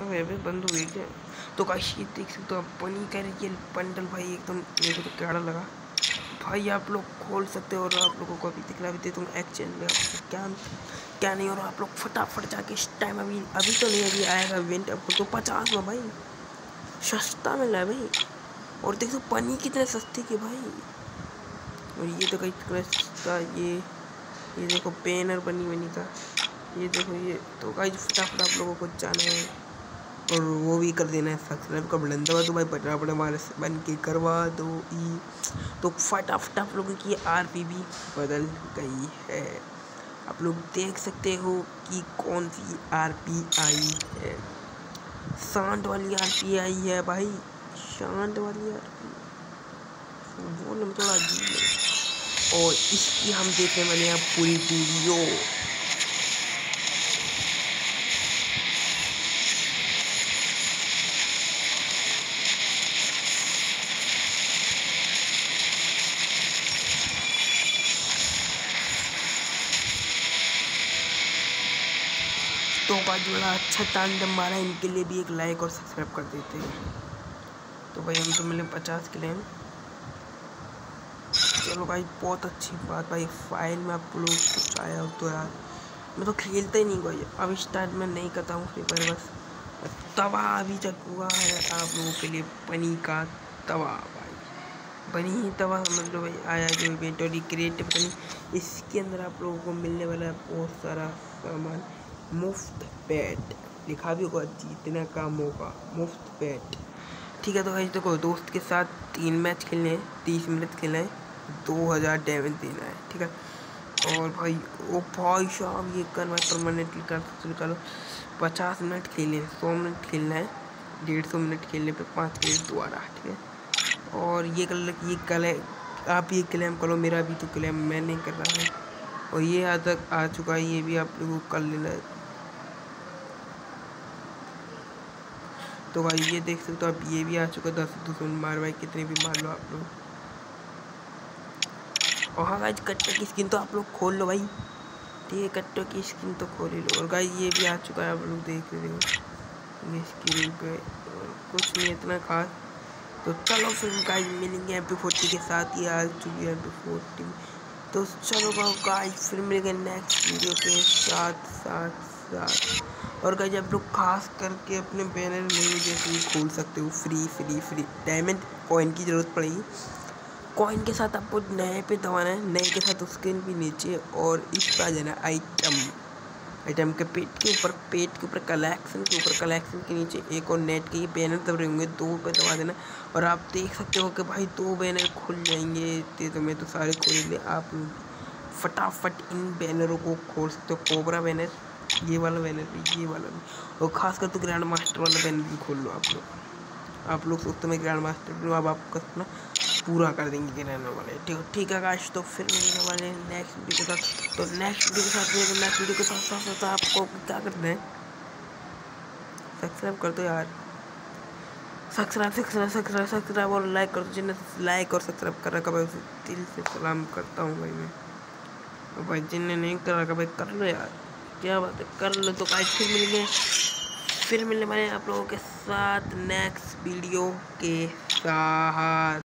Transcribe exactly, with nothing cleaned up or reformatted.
भी बंद हो गई क्या? तो गाइस ये देख सकते हो आप बनी का ये बंडल भाई एकदम मेरे को तो कैड़ा लगा भाई। आप लोग खोल सकते हो और आप लोगों को अभी दिखला भी दे दूँगा एक्सचेंज में आपको क्या क्या नहीं। और आप लोग फटाफट जाके इस टाइम अभी अभी तो नहीं अभी आएगा इवेंट आपको तो पचास में भाई सस्ता मिल रहा है भाई। और देख दो पनी कितने सस्ते के भाई। और ये तो कहीं का ये ये देखो बैनर बनी बनी था ये देखो ये। तो गाइस फटाफट आप लोगों को जाना है और वो भी कर देना है सब्सक्राइब का बटन दबा दो भाई फटाफट हमारे बन के करवा दो ई। तो फटाफट आप लोगों की आर पी भी बदल गई है। आप लोग देख सकते हो कि कौन सी आर पी आई है। शांत वाली आर पी आई है भाई, शांत वाली आर पी वो ना थोड़ा अजीब है। और इसकी हम देखने वाले हैं पूरी वीडियो। तो भाई जो अच्छा तांडव मारा इनके लिए भी एक लाइक और सब्सक्राइब कर देते हैं। तो भाई हम तो मिले पचास के लिए। चलो भाई बहुत अच्छी बात भाई। फाइल में आप लोग कुछ आया हो तो यार मैं तो खेलता ही नहीं भाई। अब स्टार्ट में नहीं करता हूँ फ्री फायर बस। तवा अभी तक हुआ है आप लोगों के लिए बनी का तवा भाई। बनी ही तवा समझ लो भाई आया जो इवेंट और क्रिएटिव बनी। इसके अंदर आप लोगों को मिलने वाला है बहुत सारा सामान। मुफ्त पेट लिखा भी होगा जीतने का मौका मुफ्त पेट। ठीक है तो भाई देखो दोस्त के साथ तीन मैच खेलने हैं, तीस मिनट खेलना है, दो हज़ार डैमेज देना है। ठीक है और भाई ओ भाई साहब ये करना है परमानेंटली कर निकालो। पचास मिनट खेलने सौ मिनट खेलना है, डेढ़ सौ मिनट खेलने पे पाँच मिनट दोबारा। ठीक है और ये कल ये कल है आप ये क्लेम करो मेरा भी तो क्लेम मैं नहीं कर रहा हूँ। और ये आज तक आ चुका है ये भी आप लोगों को कर लेना है। तो भाई ये देख सकते हो आप ये भी आ चुका है दस दुश्मन मार भाई कितने भी मार लो आप लोग। और हाँ गाइस कट्टर की स्किन तो आप लोग खोल लो भाई। ठीक है कट्टर की स्किन तो खोल ही लो। और गाइस ये भी आ चुका है आप लोग देख रहे हो ये स्क्रीन पे कुछ नहीं इतना खास। तो चलो फिर गाइस मिलेंगे एम पी फोर्टी के साथ ही आ चुकी है एम पी फोर्टी। तो चलो गाइस फिर मिलेंगे नेक्स्ट वीडियो के साथ साथ साथ। और गाइस आप लोग खास करके अपने बैनर नहीं जैसे खोल सकते हो free free free diamond coin की ज़रूरत पड़ेगी। कॉइन के साथ आपको नए पे दबाना है, नए के साथ उसके भी नीचे और इस पर आ जाना आइटम। आइटम के पेट के ऊपर पेट के ऊपर कलेक्शन के ऊपर कलेक्शन के नीचे एक और नेट के ये बैनर दब रहे होंगे दो पे दबा देना। और आप देख सकते हो कि भाई दो बैनर खुल जाएंगे। ते तो मैं तो सारे खोल ले आप फटाफट इन बैनरों को खोल सकते हो। कोबरा बैनर ये वाला बैनर भी ये वाला भी और खासकर तो ग्रैंड मास्टर वाला बैनर भी खोल लो आप लोग। आप लोग सोचते मैं ग्रैंड मास्टर अब आपका सपना पूरा कर देंगे रहने वाले। ठीक है ठीक है गाइस तो फिर मिलने वाले नेक्स्ट वीडियो के साथ। तो नेक्स्ट वीडियो के साथ मिलेंगे नेक्स्ट वीडियो के साथ साथ साथ आपको क्या करना है सब्सक्राइब कर दो यार। सब्सक्राइब सब्सक्राइब सब्सक्राइब सब्सक्राइब और लाइक कर दो। जिन्हें लाइक और सब्सक्राइब कर रखा भाई उसे दिल से सलाम करता हूँ भाई मैं। और भाई जिन्हें नहीं कर रखा भाई कर लो यार क्या बात है कर लो। तो गाइस फिर मिलेंगे फिर मिलने वाले आप लोगों के साथ नेक्स्ट वीडियो के साथ।